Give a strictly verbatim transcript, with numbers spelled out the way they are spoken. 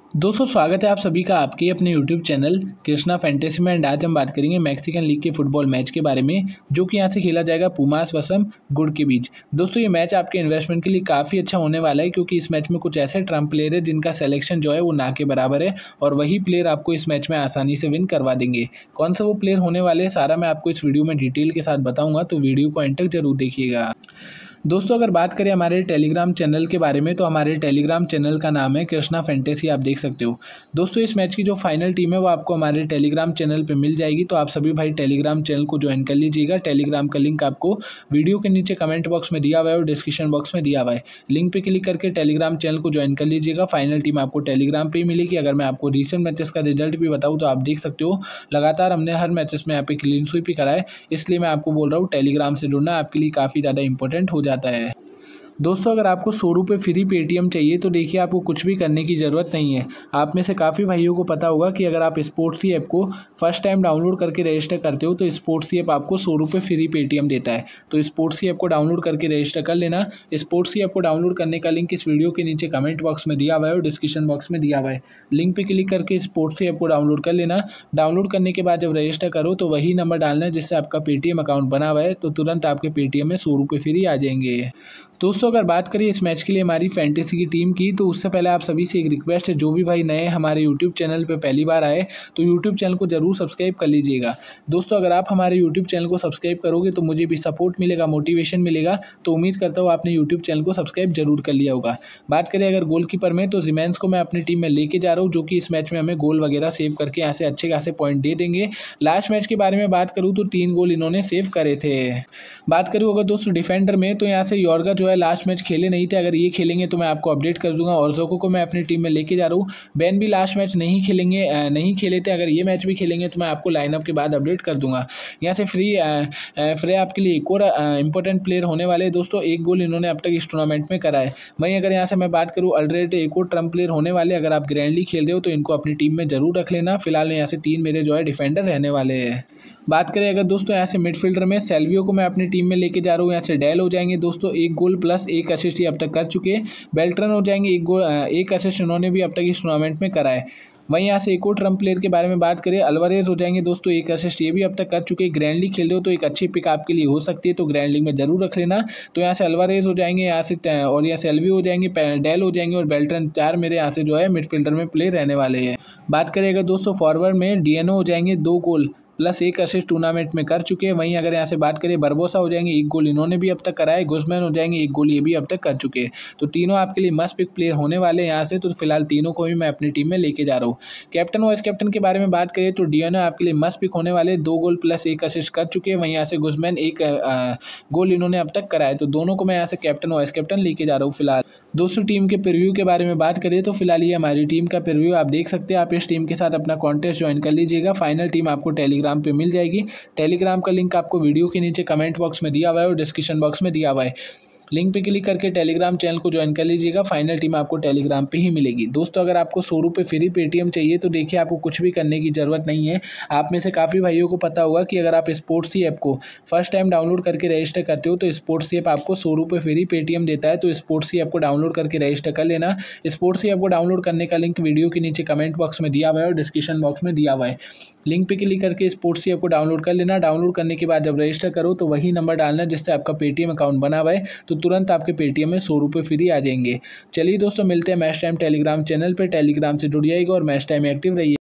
दोस्तों स्वागत है आप सभी का आपके अपने यूट्यूब चैनल कृष्णा फैंटेसी में। एंड आज हम बात करेंगे मैक्सिकन लीग के फुटबॉल मैच के बारे में, जो कि यहाँ से खेला जाएगा पुमास वसम गुड़ के बीच। दोस्तों ये मैच आपके इन्वेस्टमेंट के लिए काफ़ी अच्छा होने वाला है, क्योंकि इस मैच में कुछ ऐसे ट्रम्प प्लेयर है जिनका सिलेक्शन जो है वो ना के बराबर है, और वही प्लेयर आपको इस मैच में आसानी से विन करवा देंगे। कौन सा वो प्लेयर होने वाले हैं सारा मैं आपको इस वीडियो में डिटेल के साथ बताऊँगा, तो वीडियो को एंड तक जरूर देखिएगा। दोस्तों अगर बात करें हमारे टेलीग्राम चैनल के बारे में, तो हमारे टेलीग्राम चैनल का नाम है कृष्णा फैंटेसी, आप देख सकते हो। दोस्तों इस मैच की जो फाइनल टीम है वो आपको हमारे टेलीग्राम चैनल पे मिल जाएगी, तो आप सभी भाई टेलीग्राम चैनल को ज्वाइन कर लीजिएगा। टेलीग्राम का लिंक आपको वीडियो के नीचे कमेंट बॉक्स में दिया हुआ है और डिस्क्रिप्शन बॉक्स में दिया हुआ है। लिंक पर क्लिक करके टेलीग्राम चैनल को ज्वाइन कर लीजिएगा। फाइनल टीम आपको टेलीग्राम पर ही मिलेगी। अगर मैं आपको रिसेंट मैचेस का रिजल्ट भी बताऊँ तो आप देख सकते हो, लगातार हमने हर मैचेस में यहाँ पे क्लीन स्वीप ही करा है, इसलिए मैं आपको बोल रहा हूँ टेलीग्राम से जुड़ना आपके लिए काफ़ी ज़्यादा इंपॉर्टेंट हो जाता है। दोस्तों अगर आपको सौ रुपये फ्री पेटीएम चाहिए तो देखिए आपको कुछ भी करने की ज़रूरत नहीं है। आप में से काफ़ी भाइयों को पता होगा कि अगर आप स्पोर्ट्सी ऐप को फर्स्ट टाइम डाउनलोड करके रजिस्टर करते हो तो स्पोर्ट्सी ऐप आपको सौ रुपये फ्री पेटीएम देता है। तो स्पोर्ट्सी ऐप को डाउनलोड करके रजिस्टर कर लेना। स्पोर्ट्सी ऐप को डाउनलोड करने का लिंक इस वीडियो के नीचे कमेंट बॉक्स में दिया हुआ है और डिस्क्रिप्शन बॉक्स में दिया हुआ है। लिंक पर क्लिक करके स्पोर्ट्सी ऐप को डाउनलोड कर लेना। डाउनलोड करने के बाद जब रजिस्टर करो तो वही नंबर डालना है जिससे आपका पेटीएम अकाउंट बना हुआ है, तो तुरंत आपके पेटीएम में सौ रुपये फ्री आ जाएंगे। दोस्तों अगर बात करें इस मैच के लिए हमारी फैंटेसी की टीम की, तो उससे पहले आप सभी से एक रिक्वेस्ट है, जो भी भाई नए हमारे यूट्यूब चैनल पे पहली बार आए तो यूट्यूब चैनल को जरूर सब्सक्राइब कर लीजिएगा। दोस्तों अगर आप हमारे यूट्यूब चैनल को सब्सक्राइब करोगे तो मुझे भी सपोर्ट मिलेगा, मोटिवेशन मिलेगा। तो उम्मीद करता हूँ आपने यूट्यूब चैनल को सब्सक्राइब जरूर कर लिया होगा। बात करें अगर गोलकीपर में, तो जिमेंस को मैं अपनी टीम में लेके जा रहा हूँ, जो कि इस मैच में हमें गोल वगैरह सेव करके यहाँ से अच्छे खासे पॉइंट दे देंगे। लास्ट मैच के बारे में बात करूँ तो तीन गोल इन्होंने सेव करे थे। बात करूँ अगर दोस्तों डिफेंडर में, तो यहाँ से योर्गा जो है लास्ट मैच खेले नहीं थे, अगर ये खेलेंगे तो मैं आपको अपडेट कर दूंगा। और जोको को मैं अपनी टीम में लेके जा रहा हूँ। बैन भी लास्ट मैच नहीं खेलेंगे, नहीं खेले थे, अगर ये मैच भी खेलेंगे तो मैं आपको लाइनअप के बाद अपडेट कर दूंगा। यहाँ से फ्री फ्रे आपके लिए एक और इंपॉर्टेंट प्लेयर होने वाले हैं। दोस्तों एक गोल इन्होंने अब तक इस टूर्नामेंट में करा है। वहीं अगर यहाँ से मैं बात करूँ अल्टरनेट एक और ट्रम्प प्लेयर होने वाले, अगर आप ग्रैंडली खेल रहे हो तो इनको अपनी टीम में जरूर रख लेना। फिलहाल यहाँ से तीन मेरे जो है डिफेंडर रहने वाले हैं। बात करें अगर दोस्तों यहाँ से मिडफील्डर में, सेल्वियो को मैं अपनी टीम में लेके जा रहा हूँ। यहाँ से डेल हो जाएंगे दोस्तों, एक गोल प्लस एक असिस्ट अब तक कर चुके हैं। बेल्ट्रन हो जाएंगे, एक गोल एक असिस्ट उन्होंने भी अब तक इस टूर्नामेंट में करा है। वहीं यहाँ से एक और ट्रम्प प्लेयर के बारे में बात करें, अल्वारेज हो जाएंगे दोस्तों, एक असिस्ट ये भी अब तक कर चुके हैं। ग्रैंड लीग खेल रहे हो तो एक अच्छी पिक आपके लिए हो सकती है, तो ग्रैंड लीग में जरूर रख लेना। तो यहाँ से अल्वारेज हो जाएंगे, यहाँ से और यहाँ से एल्वी हो जाएंगे, डेल हो जाएंगे और बेल्ट्रन, चार मेरे यहाँ से जो है मिडफील्डर में प्लेयर रहने वाले हैं। बात करें दोस्तों फॉरवर्ड में, डीएनओ हो जाएंगे, दो गोल प्लस एक असिस्ट टूर्नामेंट में कर चुके हैं। वहीं अगर यहाँ से बात करें बरबोसा हो जाएंगे, एक गोल इन्होंने भी अब तक करा है। गुस्मैन हो जाएंगे, एक गोल ये भी अब तक कर चुके हैं। तो तीनों आपके लिए मस्ट पिक प्लेयर होने वाले हैं यहाँ से। तो फिलहाल तीनों को भी मैं अपनी टीम में लेके जा रहा हूँ। कैप्टन वाइस कैप्टन के बारे में बात करें तो डियानो आपके लिए मस्ट पिक होने वाले, दो गोल प्लस एक असिस्ट कर चुके हैं। वहीं यहाँ से गुस्मैन एक आ, गोल इन्होंने अब तक करा है। तो दोनों को मैं यहाँ से कैप्टन वाइस कैप्टन लेके जा रहा हूँ। फिलहाल दोस्तों टीम के प्रीव्यू के बारे में बात करें तो फिलहाल ये हमारी टीम का प्रीव्यू आप देख सकते हैं। आप इस टीम के साथ अपना कॉन्टेस्ट ज्वाइन कर लीजिएगा। फाइनल टीम आपको टेलीग्राम पे मिल जाएगी। टेलीग्राम का लिंक आपको वीडियो के नीचे कमेंट बॉक्स में दिया हुआ है और डिस्क्रिप्शन बॉक्स में दिया हुआ है। लिंक पे क्लिक करके टेलीग्राम चैनल को ज्वाइन कर लीजिएगा। फाइनल टीम आपको टेलीग्राम पे ही मिलेगी। दोस्तों अगर आपको सौ रुपये फ्री पेटीएम चाहिए तो देखिए आपको कुछ भी करने की ज़रूरत नहीं है। आप में से काफ़ी भाइयों को पता होगा कि अगर आप स्पोर्ट्सी ऐप को फर्स्ट टाइम डाउनलोड करके रजिस्टर करते हो तो स्पोर्ट्सी ऐप आपको सौ रुपये फ्री पेटीएम देता है। तो स्पोर्ट्सी ऐप को डाउनलोड करके रजिस्टर कर लेना। स्पोर्ट्सी ऐप को डाउनलोड करने का लिंक वीडियो के नीचे कमेंट बॉक्स में दिया हुआ है और डिस्क्रिप्शन बॉक्स में दिया हुआ है। लिंक पे क्लिक करके स्पोर्ट्सी ऐप को डाउनलोड कर लेना। डाउनलोड करने के बाद जब रजिस्टर करो तो वही नंबर डालना जिससे आपका पेटीएम अकाउंट बना हुआ है, तो तुरंत आपके पेटीएम में सौ रुपये फ्री आ जाएंगे। चलिए दोस्तों मिलते हैं मैच टाइम टेलीग्राम चैनल पे। टेलीग्राम से जुड़ जाइएगा और मैच टाइम में एक्टिव रहिए।